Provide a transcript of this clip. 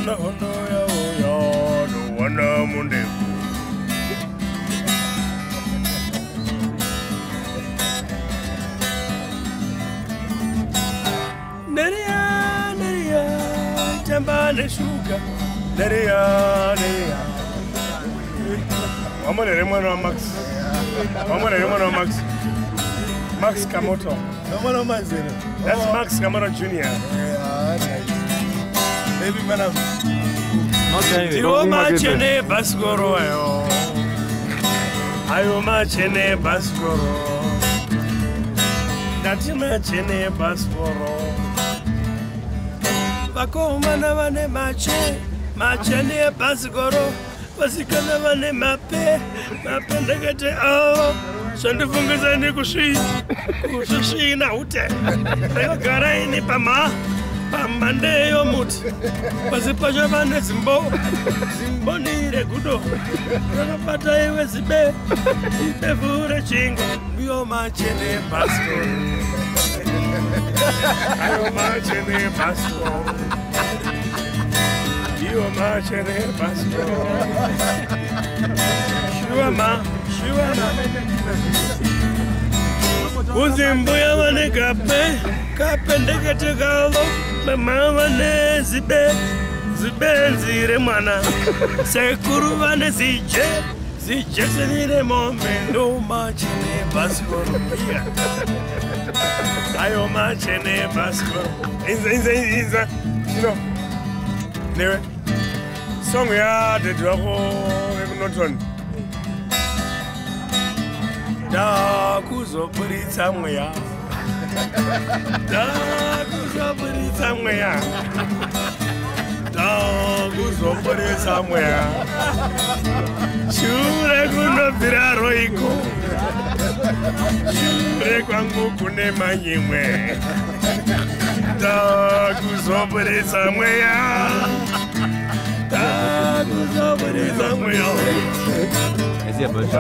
Wana hondo ya oya no wana munde. Neria, jambane sugar. Neria. Mama ne remano Max. Max Kamoto. That's Max Kamoto Jr. Baby man. Ayo machene basgoro ayo. Ayo machene basgoro. Dati machene basgoro. Bako mana vane machene basgoro. Basikana vane mape ndekete awo. Sandifungiza ni kushi na ute. Ayo garaini pamande yo muti. Basipaja vane zimbonire gudo. Rakapata iwe zibe. Ibevure chingo. Yo machene basgoro. Ayo machene basgoro. Yo machene basgoro. Shiwama. Uzimbuya vane kape ndekete galo. Mama vane zibe nzire mwana. Sekuru vane zije senire momendo machene basgoro. Ayo machene basgoro. Inza. No. Newe. Song ya de drako Noton. Da kuzoburitsa mweya. Shure kuno viraro iko. Shure kwangu kune manyimwe. Da kuzoburitsa mweya. Da kuzoburitsa mweya.